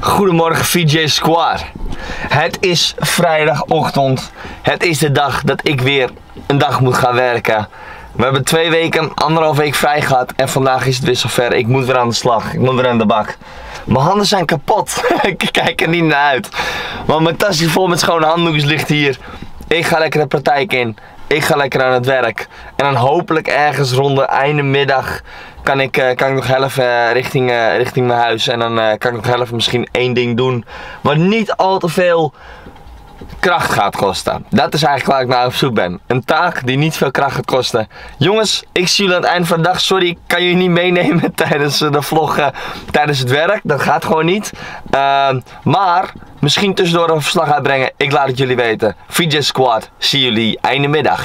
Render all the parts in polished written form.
Goedemorgen VJ Squad. Het is vrijdagochtend. Het is de dag dat ik weer een dag moet gaan werken. We hebben 2 weken, 1,5 week vrij gehad en vandaag is het weer zover. Ik moet weer aan de slag, ik moet weer aan de bak. Mijn handen zijn kapot, ik kijk er niet naar uit. Want mijn tasje vol met schone handdoekjes ligt hier. Ik ga lekker de praktijk in. Ik ga lekker aan het werk. En dan hopelijk ergens rond de einde middag kan ik nog heel even richting mijn huis. En dan kan ik nog heel even misschien 1 ding doen wat niet al te veel kracht gaat kosten. Dat is eigenlijk waar ik naar op zoek ben. Een taak die niet veel kracht gaat kosten. Jongens, ik zie jullie aan het eind van de dag. Sorry, ik kan jullie niet meenemen tijdens de vlog, tijdens het werk. Dat gaat gewoon niet. Maar misschien tussendoor een verslag uitbrengen. Ik laat het jullie weten. VJ Squad, zie jullie einde middag.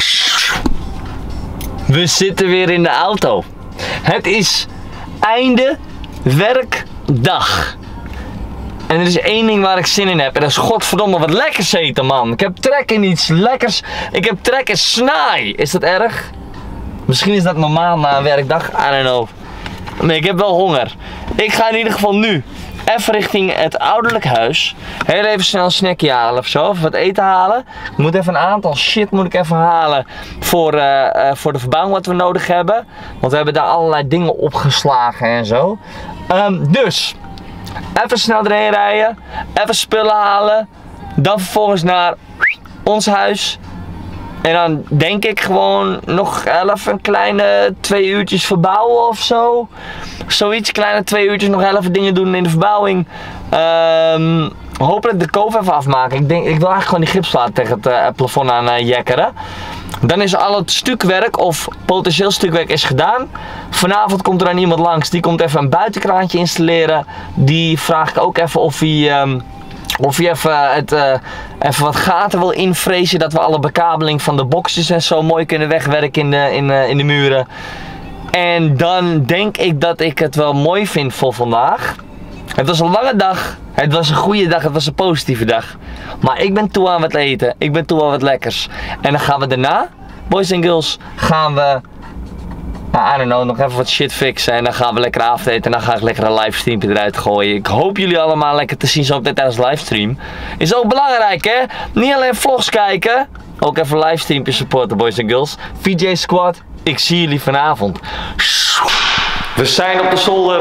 We zitten weer in de auto. Het is einde werkdag. En er is 1 ding waar ik zin in heb. En dat is godverdomme wat lekkers eten, man. Ik heb trek in iets lekkers. Ik heb trek in snaai. Is dat erg? Misschien is dat normaal na een werkdag. I don't know. Nee, ik heb wel honger. Ik ga in ieder geval nu even richting het ouderlijk huis. Heel even snel een snackje halen of zo. Of wat eten halen. Ik moet even een aantal shit moet ik even halen. Voor de verbouwing wat we nodig hebben. Want we hebben daar allerlei dingen opgeslagen en zo. Dus even snel erheen rijden. Even spullen halen. Dan vervolgens naar ons huis. En dan denk ik gewoon nog even een kleine 2 uurtjes verbouwen of zo. Zoiets, kleine 2 uurtjes nog even dingen doen in de verbouwing. Hopelijk de koof even afmaken. Ik wil eigenlijk gewoon die gipsplaat tegen het plafond aan jekkeren. Dan is al het stukwerk of potentieel stukwerk is gedaan. Vanavond komt er dan iemand langs. Die komt even een buitenkraantje installeren. Die vraag ik ook even of hij even wat gaten wil invrezen. Dat we alle bekabeling van de boxjes en zo mooi kunnen wegwerken in de muren. En dan denk ik dat ik het wel mooi vind voor vandaag. Het was een lange dag. Het was een goede dag. Het was een positieve dag. Maar ik ben toe aan wat eten. Ik ben toe aan wat lekkers. En dan gaan we daarna, boys en girls, gaan we, I don't know, nog even wat shit fixen. En dan gaan we lekker avondeten. En dan ga ik lekker een livestreampje eruit gooien. Ik hoop jullie allemaal lekker te zien zo op tijdens de livestream. Is ook belangrijk, hè? Niet alleen vlogs kijken. Ook even livestreampjes supporten, boys en girls. VJ Squad, ik zie jullie vanavond. We zijn op de zolder.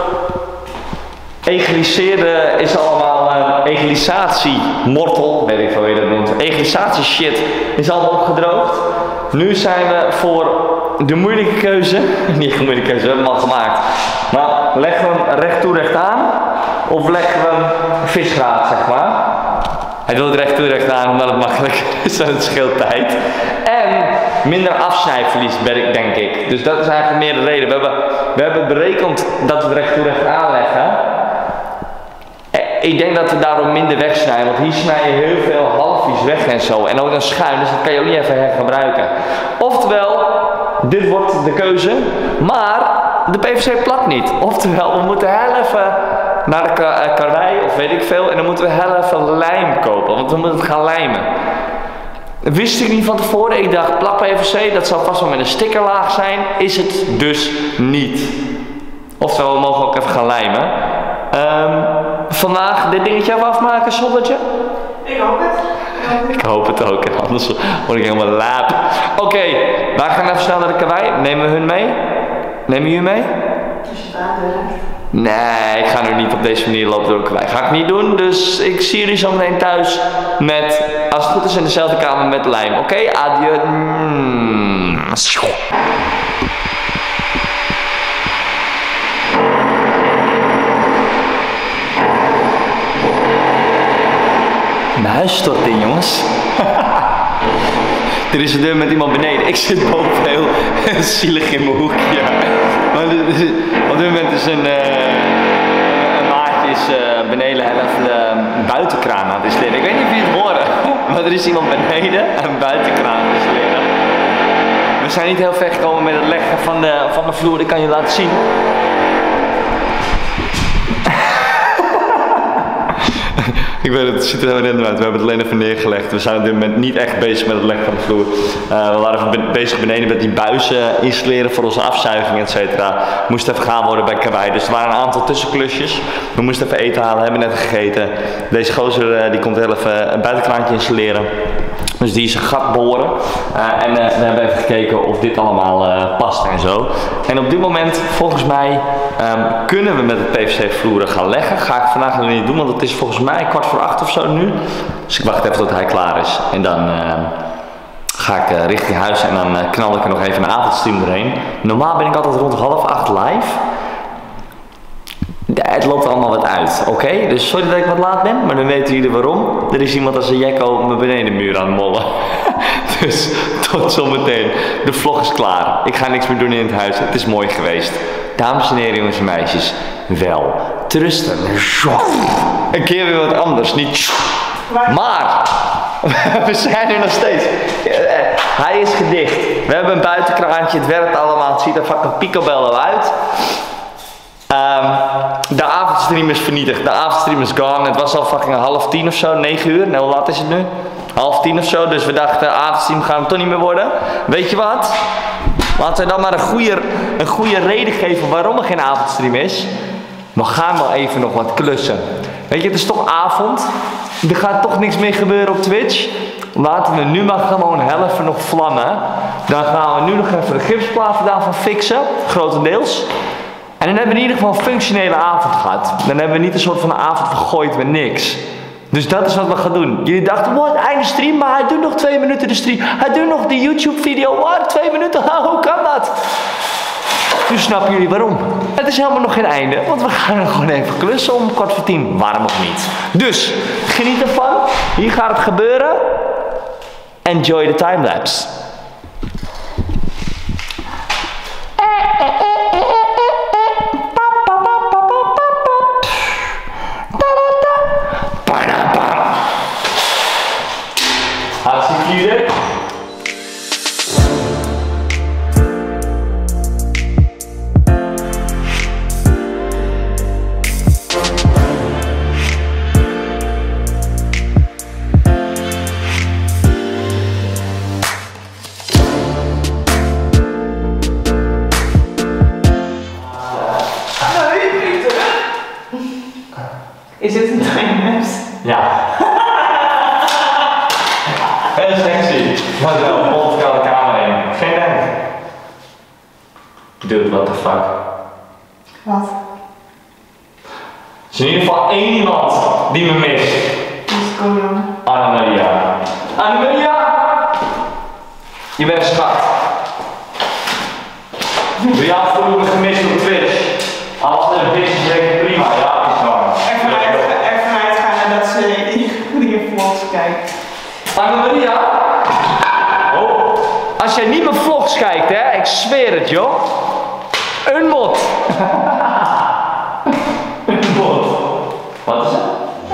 Egaliseerde is allemaal egalisatie, mortel, weet ik veel hoe je dat noemt. Egalisatie shit is allemaal opgedroogd. Nu zijn we voor de moeilijke keuze. Niet de moeilijke keuze, we hebben hem al gemaakt. Maar leggen we hem recht toe recht aan of leggen we hem visgraat, zeg maar. Hij doet het recht toe recht aan omdat het makkelijk is en het scheelt tijd. En minder afsnijverlies, denk ik. Dus dat is eigenlijk meer de reden. We hebben berekend dat we het recht toe recht aanleggen. Ik denk dat we daarom minder wegsnijden, want hier snij je heel veel halfjes weg en zo. En ook dan schuin, dus dat kan je ook niet even hergebruiken. Oftewel, dit wordt de keuze, maar de PVC plakt niet. Oftewel, we moeten heel even naar de karwei of weet ik veel. En dan moeten we heel even lijm kopen, want we moeten het gaan lijmen. Wist ik niet van tevoren. Ik dacht, plak PVC, dat zal vast wel met een stickerlaag zijn. Is het dus niet. Oftewel, we mogen ook even gaan lijmen. Vandaag dit dingetje even afmaken, zoldertje? Ik hoop het. Ik hoop het ook, anders word ik helemaal laap. Oké, wij gaan even snel naar de karwei. Nemen we hun mee? Nemen jullie mee? Nee, ik ga nu niet op deze manier lopen door de karwei. Ga ik niet doen, dus ik zie jullie zo meteen thuis met, als het goed is, in dezelfde kamer met lijm. Oké, adieu. Mijn huis stort in, jongens. Er is een deur met iemand beneden. Ik zit boven heel zielig in mijn hoekje. Maar op dit moment is een maatje beneden helft buitenkraan aan het installeren. Ik weet niet of jullie het horen, maar er is iemand beneden een buitenkraan aan het installeren. We zijn niet heel ver gekomen met het leggen van de vloer. Ik kan je laten zien. Ik weet het ziet er helemaal niet uit. We hebben het alleen even neergelegd. We zijn op dit moment niet echt bezig met het leggen van de vloer. We waren even bezig beneden met die buizen installeren voor onze afzuiging, et cetera. Moest even gaan worden bij Karwei. Dus er waren een aantal tussenklusjes. We moesten even eten halen, hebben net gegeten. Deze gozer die komt heel even een buitenkraantje installeren. Dus die is een gat boren. En we hebben even gekeken of dit allemaal past en zo. En op dit moment, volgens mij, kunnen we met het PVC-vloeren gaan leggen. Ga ik vandaag nog niet doen, want het is volgens mij 7:15 of zo nu. Dus ik wacht even tot hij klaar is. En dan ga ik richting huis en dan knal ik er nog even een avondstream doorheen. Normaal ben ik altijd rond 7:30 live. Het loopt allemaal wat uit, oké? Dus sorry dat ik wat laat ben, maar dan weten jullie waarom. Er is iemand als een jekko op mijn benedenmuur aan het mollen. Dus tot zometeen. De vlog is klaar. Ik ga niks meer doen in het huis. Het is mooi geweest. Dames en heren, jongens en meisjes. Wel te rusten. Een keer weer wat anders. Niet. Maar we zijn er nog steeds. Hij is gedicht. We hebben een buitenkraantje. Het werkt allemaal. Het ziet er fucking picobello uit. De avondstream is vernietigd. De avondstream is gone. Het was al fucking 9:30 of zo. 9 uur. Nou, hoe laat is het nu? 9:30 of zo. Dus we dachten, de avondstream gaat hem toch niet meer worden. Weet je wat? Laten we dan maar een goede reden geven waarom er geen avondstream is. We gaan wel even nog wat klussen. Weet je, het is toch avond. Er gaat toch niks meer gebeuren op Twitch. Laten we nu maar gewoon helft nog vlammen. Dan gaan we nu nog even de gipsplaten daarvan fixen. Grotendeels. En dan hebben we in ieder geval een functionele avond gehad. Dan hebben we niet een soort van avond vergooid met niks. Dus dat is wat we gaan doen. Jullie dachten, wat, einde stream, maar hij doet nog 2 minuten de stream. Hij doet nog die YouTube video, wat, 2 minuten, hoe kan dat? Nu snappen jullie waarom. Het is helemaal nog geen einde, want we gaan er gewoon even klussen om 9:15. Waarom nog niet? Dus, geniet ervan. Hier gaat het gebeuren. Enjoy the timelapse. Hartstikke idee. Is dit een timelapse? Ja. Heel sexy. Maar wel, bol de kamer in. Geen dank. Dude, what the fuck. Wat? Er is in ieder geval één iemand die me mist. Dus kom dan. Annemaria. Annemaria! Je bent een schat. Doe jou voelen me gemist op Twitch. Als er een bitch is, prima. Ja, is gewoon. Ervan uitgaan dat ze die vlogs kijkt. Annemaria? Oh. Als jij niet mijn vlogs kijkt, hè, ik zweer het, joh. Een mod. Een mod. Wat is het?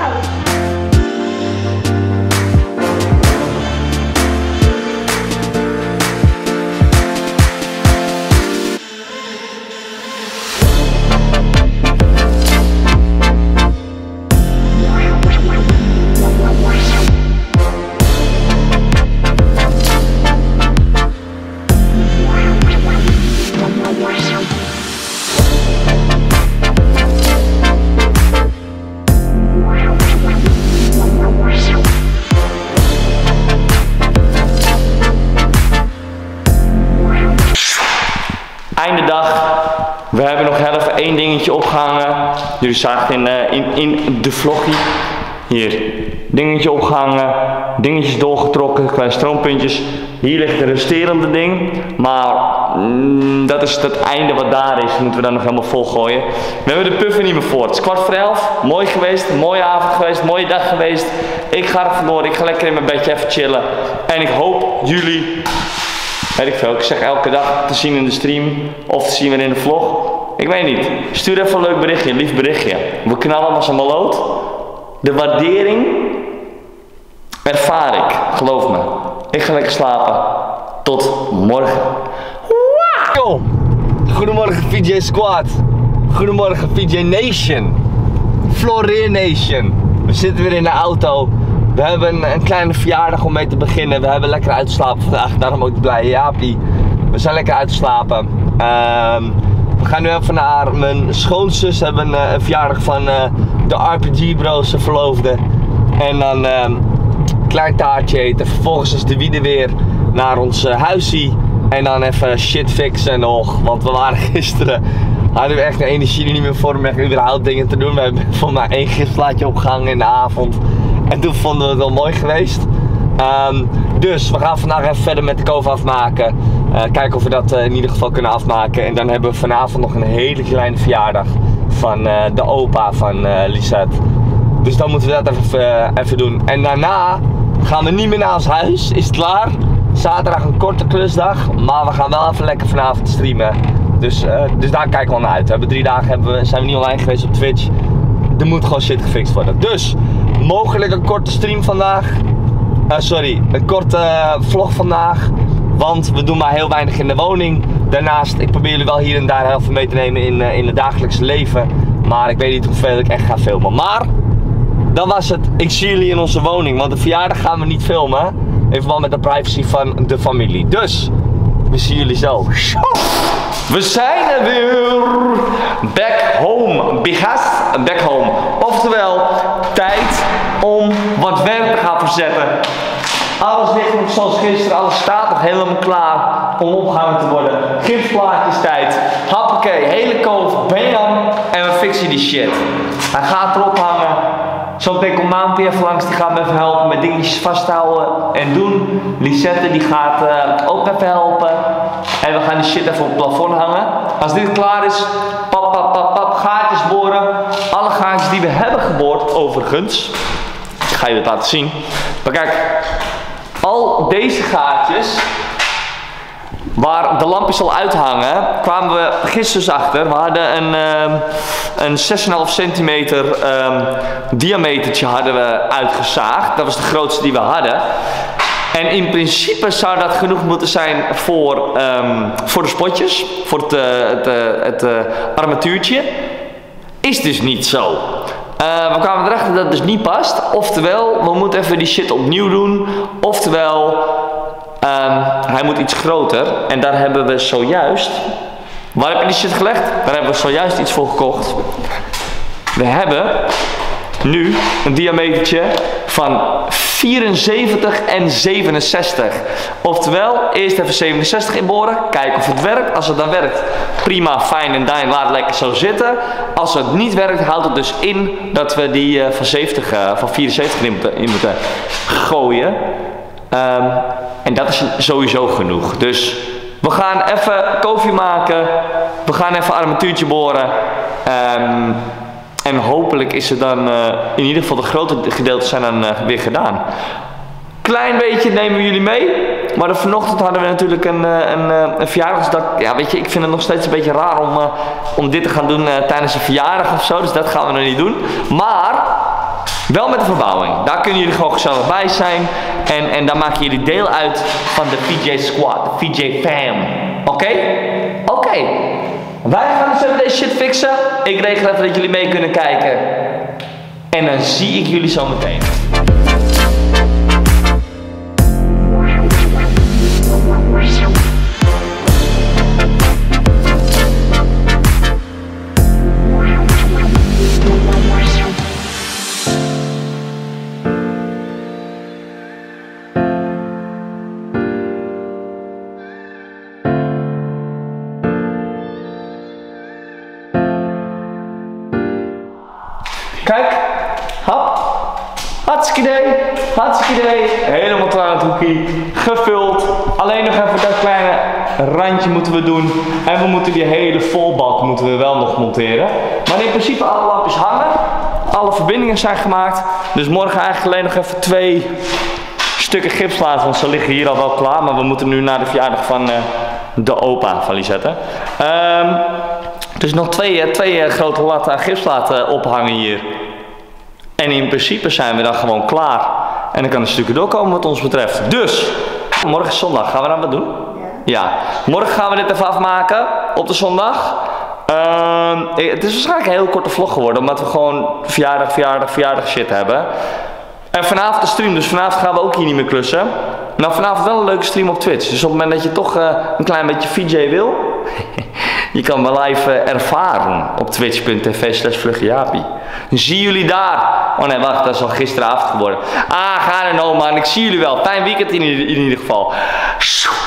Einde dag. We hebben nog heel even één dingetje opgehangen. Jullie zagen in de vloggie. Hier. Dingetje opgehangen. Dingetjes doorgetrokken. Kleine stroompuntjes. Hier ligt de resterende ding. Maar dat is het einde wat daar is. Moeten we dan nog helemaal vol gooien. We hebben de puffer niet meer voor. Het is 11:15. Mooi geweest. Mooie avond geweest. Mooie dag geweest. Ik ga er vandoor. Ik ga lekker in mijn bedje even chillen. En ik hoop jullie... Weet ik veel, ik zeg elke dag te zien in de stream of te zien weer in de vlog. Ik weet niet. Stuur even een leuk berichtje, een lief berichtje. We knallen als een maloot. De waardering ervaar ik, geloof me. Ik ga lekker slapen. Tot morgen. Wow. Goedemorgen VJ Squad. Goedemorgen VJ Nation. Floreer Nation. We zitten weer in de auto. We hebben een kleine verjaardag om mee te beginnen. We hebben lekker uitgeslapen vandaag, daarom ook blij. Jaapie, we zijn lekker uitgeslapen. We gaan nu even naar mijn schoonzus. We hebben een verjaardag van de RPG Bros, zijn verloofde. En dan een klein taartje eten. Vervolgens is de Wiede weer naar ons huisje. En dan even shit fixen nog. Want we waren gisteren, hadden we echt de energie niet meer voor om echt überhaupt dingen te doen. We hebben voor mij 1 gipsplaatje opgehangen in de avond. En toen vonden we het wel mooi geweest. Dus we gaan vandaag even verder met de koof afmaken. Kijken of we dat in ieder geval kunnen afmaken. En dan hebben we vanavond nog een hele kleine verjaardag van de opa van Lisette. Dus dan moeten we dat even doen. En daarna gaan we niet meer naar ons huis. Is het klaar? Zaterdag een korte klusdag. Maar we gaan wel even lekker vanavond streamen. Dus daar kijken we naar uit. We hebben 3 dagen zijn we niet online geweest op Twitch. Er moet gewoon shit gefixt worden. Dus mogelijk een korte stream vandaag. Een korte vlog vandaag. Want we doen maar heel weinig in de woning. Daarnaast, ik probeer jullie wel hier en daar heel veel mee te nemen in het dagelijkse leven. Maar ik weet niet hoeveel ik echt ga filmen. Maar, dan was het. Ik zie jullie in onze woning. Want de verjaardag gaan we niet filmen. In verband met de privacy van de familie. Dus, we zien jullie zo. We zijn er weer. Back home. Begast, back home. Oftewel, tijd om wat werk te gaan verzetten. Alles ligt nog zoals gisteren, alles staat nog helemaal klaar om opgehangen te worden. Gipsplaatjes tijd, hoppakee, hele koof, bam, en we fixen die shit. Hij gaat erop hangen. Zometeen komt Maan even langs, die gaat me even helpen met dingetjes vasthouden en doen. Lisette die gaat ook even helpen. En we gaan die shit even op het plafond hangen. Als dit klaar is, pap, gaatjes boren. Alle gaatjes die we hebben geboord, overigens. Ik ga je het laten zien. Maar kijk, al deze gaatjes, waar de lampjes al uithangen, kwamen we gisteren dus achter. We hadden een 6,5 centimeter diametertje hadden we uitgezaagd. Dat was de grootste die we hadden. En in principe zou dat genoeg moeten zijn voor de spotjes, voor het armatuurtje. Is dus niet zo. We kwamen erachter dat het dus niet past. Oftewel, we moeten even die shit opnieuw doen. Oftewel, hij moet iets groter. En daar hebben we zojuist... Waar heb je die shit gelegd? Daar hebben we zojuist iets voor gekocht. We hebben nu een diametertje van 74 en 67. Oftewel, eerst even 67 inboren, kijken of het werkt. Als het dan werkt, prima, fijn en dijn, laat het lekker zo zitten. Als het niet werkt, houdt het dus in dat we die van 74 in moeten gooien. En dat is sowieso genoeg. Dus we gaan even koffie maken. We gaan even een armatuurtje boren. En hopelijk is het dan, in ieder geval de grote gedeeltes zijn dan weer gedaan. Klein beetje nemen we jullie mee. Maar vanochtend hadden we natuurlijk een verjaardagsdag. Ja, weet je, ik vind het nog steeds een beetje raar om dit te gaan doen tijdens een verjaardag of zo. Dus dat gaan we nog niet doen. Maar wel met de verbouwing. Daar kunnen jullie gewoon gezellig bij zijn. En daar maken jullie deel uit van de VJ Squad, de VJ Fam. Oké? Oké. Wij gaan dus even deze shit fixen. Ik regel even dat jullie mee kunnen kijken. En dan zie ik jullie zo meteen. Kijk, hap, hartstikke idee, helemaal klaar het hoekje, gevuld. Alleen nog even dat kleine randje moeten we doen. En we moeten die hele volbalk moeten we wel nog monteren. Maar in principe alle lampjes hangen, alle verbindingen zijn gemaakt. Dus morgen eigenlijk alleen nog even 2 stukken gips laten, want ze liggen hier al wel klaar. Maar we moeten nu naar de verjaardag van de opa van Lisette. Dus nog twee grote latten gips laten ophangen hier. En in principe zijn we dan gewoon klaar. En dan kan het stukje doorkomen wat ons betreft. Dus, morgen is zondag. Gaan we dan wat doen? Ja. Morgen gaan we dit even afmaken op de zondag. Het is waarschijnlijk een heel korte vlog geworden, omdat we gewoon verjaardag shit hebben. En vanavond de stream, dus vanavond gaan we ook hier niet meer klussen. Nou, vanavond wel een leuke stream op Twitch. Dus op het moment dat je toch een klein beetje VJ wil, je kan me live ervaren op twitch.tv/vluggejaapie. Zie jullie daar. Oh nee, wacht, dat is al gisteravond geworden. Ga er nou man, ik zie jullie wel. Fijn weekend in ieder geval.